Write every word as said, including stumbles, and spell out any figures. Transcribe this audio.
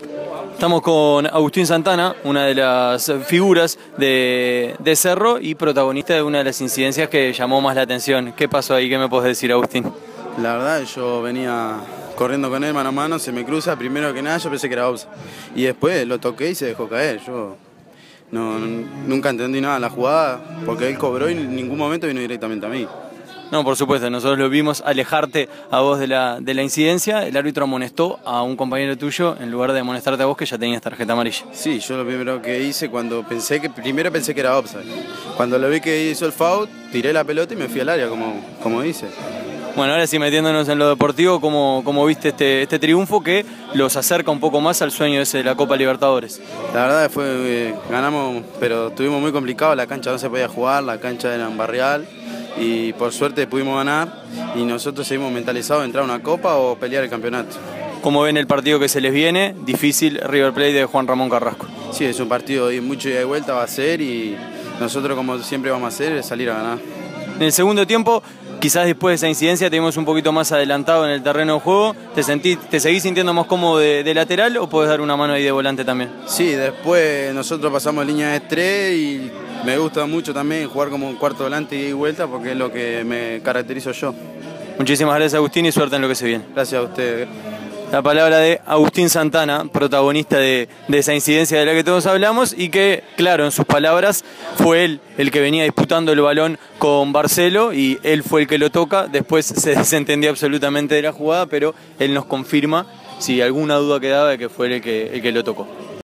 Estamos con Agustín Santana, una de las figuras de, de Cerro y protagonista de una de las incidencias que llamó más la atención. ¿Qué pasó ahí? ¿Qué me podés decir, Agustín? La verdad, yo venía corriendo con él mano a mano, se me cruza, primero que nada yo pensé que era offside. Y después lo toqué y se dejó caer. Yo no, nunca entendí nada de la jugada, porque él cobró y en ningún momento vino directamente a mí. No, por supuesto, nosotros lo vimos alejarte a vos de la, de la incidencia. El árbitro amonestó a un compañero tuyo en lugar de amonestarte a vos, que ya tenías tarjeta amarilla. Sí, yo lo primero que hice cuando pensé que, primero pensé que era offside. Cuando lo vi que hizo el foul, tiré la pelota y me fui al área, como, como dice. Bueno, ahora sí, metiéndonos en lo deportivo, ¿cómo, cómo viste este, este triunfo que los acerca un poco más al sueño ese de la Copa Libertadores? La verdad fue, eh, ganamos, pero estuvimos muy complicados, la cancha no se podía jugar, la cancha era en barrial. Y por suerte pudimos ganar y nosotros seguimos mentalizados de entrar a una copa o pelear el campeonato. ¿Cómo ven el partido que se les viene? Difícil River Plate de Juan Ramón Carrasco. Sí, es un partido de mucho ida y vuelta va a ser y nosotros como siempre vamos a hacer es salir a ganar. En el segundo tiempo, quizás después de esa incidencia te vimos un poquito más adelantado en el terreno de juego. ¿Te, sentí, te seguís sintiendo más cómodo de, de lateral o podés dar una mano ahí de volante también? Sí, después nosotros pasamos línea de tres y me gusta mucho también jugar como un cuarto volante y vuelta porque es lo que me caracterizo yo. Muchísimas gracias, Agustín, y suerte en lo que se viene. Gracias a ustedes. La palabra de Agustín Santana, protagonista de, de esa incidencia de la que todos hablamos y que, claro, en sus palabras, fue él el que venía disputando el balón con Barcelo y él fue el que lo toca. Después se desentendía absolutamente de la jugada, pero él nos confirma si alguna duda quedaba de que fue él el que, el que lo tocó.